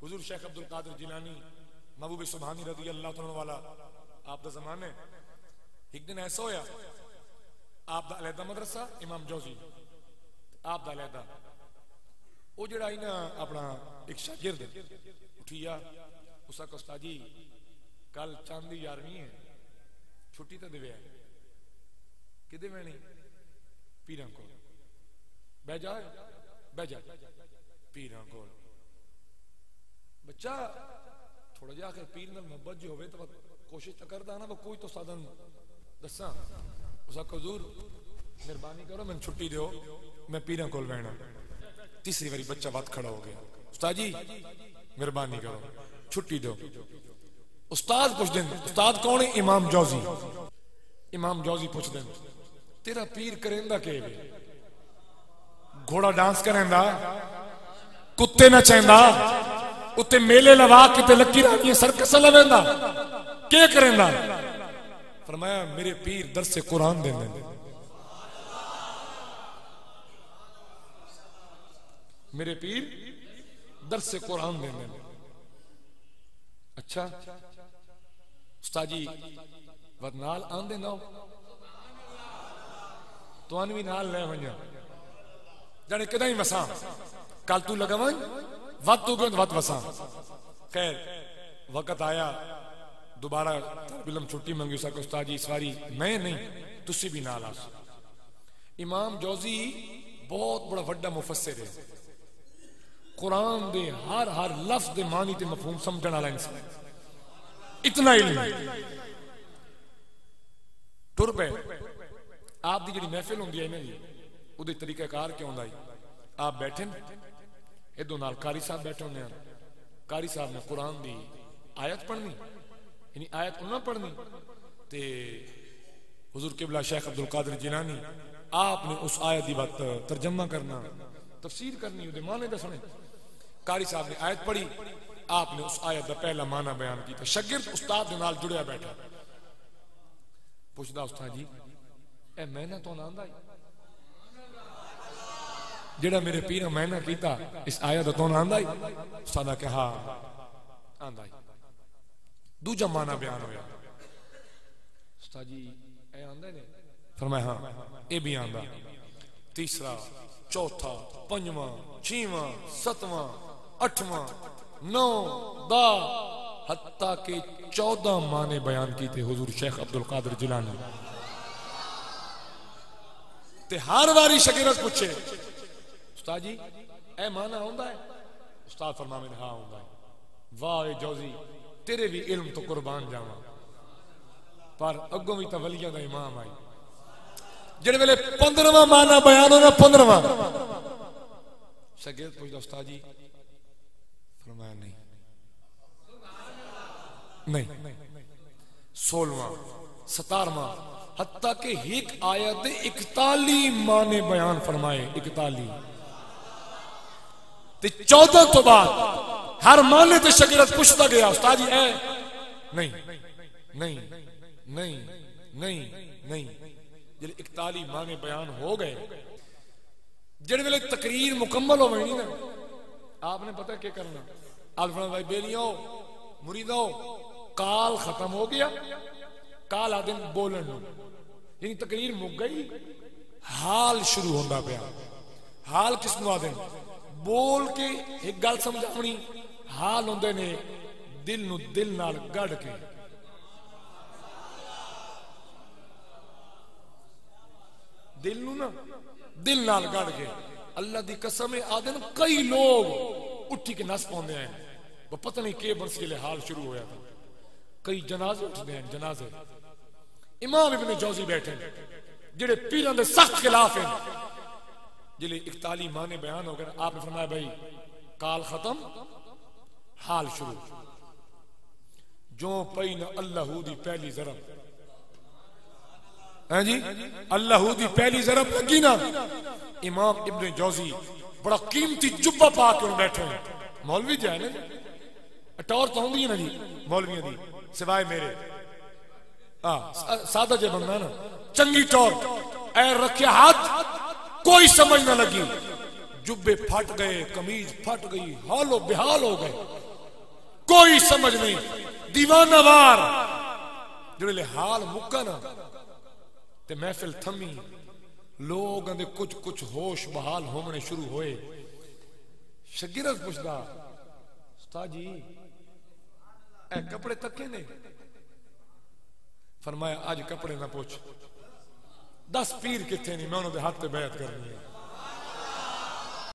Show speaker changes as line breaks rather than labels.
हुजूर शेख अब्दुल कादिर जिलानी महबूब सुभानी रज़ी अल्लाह तआला वाला आप दा ज़माने एक दिन ऐसा होया आप दा अलहदा मदरसा इमाम जौजी आप दा अलहदा वो जड़ा ही ना अपना एक शागिर्द उठिया उसा उस्ताद जी कल चांदी 11वीं है छुट्टी तो देवे कि वेणी पीरां को बह जा पीरां को बच्चा थोड़ा जा आखिर पीर नाल मोहब्बत जो होवे तो कोशिश तो करदा ना कोई तो साधन दसा उसा हुजूर मेहरबानी करो मैंने छुट्टी दो मैं पीरां कोल बहना। तीसरी बारी बच्चा बात खड़ा हो गया उस्ताद जी मेहरबानी करो छुट्टी दो। उस्ताद पूछ दें उस्ताद कौन है? इमाम जौजी। इमाम जौजी पूछ दें तेरा पीर करेंदा के वे? घोड़ा डांस करेंदा कुत्ते नचेंदा उत्ते मेले लवा के लकी रानी सर्कस लवेंदा के करेंदा? फरमाया मेरे पीर दरस कुरान देंदे। मेरे पीर दरस कुरान देंदे। अच्छा उस्ताद जी वद नाल आंदे ना तो भी नाल ले वञा जाने कदाई वसा कल तू लगा वञ वत तू वत वसा। खैर वक्त आया दोबारा बिलम छुट्टी मंगी उसका उस्ताद जी इस बारी मैं नहीं तुसी भी नाल आ। इमाम जौजी बहुत बड़ा वड्डा मुफस्सिर है कुरान दे हर हर लफ्ज दे मानी ते मफहूम समझण वाला इंसान इतना इल्म टुर पे आप दी जी महफिल होंगी है ना जी उहदे तरीकाकार क्यों होंदा आप बैठे इदों नाल कारी साहब बैठे होंगे कारी साहब ने कुरान दी आयत पढ़नी यानी आयत उन्हें पढ़नी ते हुजूर किबला शेख अब्दुल कादिर जिलानी आपने उस आयत की बात तर्जमा करना तफसीर करनी उहदे माने दसने। कारी साहब ने आयत पढ़ी आपने उस आयत का पहला माना बयान किया। शागिर्द उस्ताद दे नाल जुड़िया बैठा पुछदा उस्ताद जी ए मैंने तो ना आंदा जेड़ा मेरे पीर मैंने किया इस आयत तो ना आंदा उस्ताद ने कहा आंदा। दूजा माना बयान होया उस्ताद जी ए आंदा ने फरमाया हां ए भी आंदा। तीसरा चौथा पंजवां छेवां सतवां अठवां नौ दा हत्ता के 14 माने बयान की थे हुजूर शेख अब्दुल कादिर जिलानी। ते हर बारी शागिर्द पूछे उस्ताद जी ए माना होंदा है? उस्ताद फरमावे हां होंदा है। वाह जौजी तेरे भी इल्म तो कुर्बान जावा पर अगों भी तो वलियां दा इमाम आई जेड़े वेले 15वां माना बयान होना 15वां शागिर्द पूछदा उस्ताद जी फरमाया नहीं 16वां 17वां हत्ता के एक आयत 41 माने बयान फरमाए 41 ते 14 तो बाद हर माने ते शागिर्द पूछता गया उस्ताद जी है नहीं नहीं नहीं नहीं नहीं जिले 41 माने बयान हो गए जिहड़े वेले तकरीर मुकम्मल हो गई ना आपने पता क्या करना अल्फा भाई बेलियो मुरीदो काल खत्म हो गया काल आदिन बोलन यानी तकरीर मुक गई हाल शुरू होंदा पिया। हाल किसनू आदिन बोल के एक गल समझावनी हाल होंदे ने दिल नू दिल नाल गढ़ के दिल नू ना दिल नाल गढ़ के अल्लाह दी कसम आदिन कई लोग उठी के नस पाते हैं वो पता नहीं के बरसीले हाल शुरू होया था। कई जनाजे उठते हैं जनाजे इमाम इब्ने जौजी बैठे जेड़े पीरां दे सख्त खिलाफ हैं जिले 41 माने बयान हो गए आपने फरमाया भाई काल खत्म हाल शुरू जो पई न अल्लाहू दी पहली ज़रब है जी अल्लाहू दी पहली ज़रब लगी ना इमाम इब्ने जौजी बड़ा कीमती जुब्बा पा के बैठे हैं। मौलवी जो है ना टौर तो होंगी ना जी मौलवियों दी सिवाय मेरे सादा जे बंदा ना चंगी टौर ऐ रखे हाथ कोई समझ ना लगी जुब्बे फट गए कमीज फट गई हालो बेहाल हो गए कोई समझ नहीं, दीवाना वार जिहड़े हाल मुक्का ना ते महफिल थमी, लोग दे कुछ कुछ होश बहाल होने शुरू होए। शगिरद पुछदा, उस्ताद जी ए कपड़े तके ने? फरमाया आज कपड़े ना पूछ, 10 पीर किथे नहीं, मैं उन्होंने हाथ पे बैत करनी है।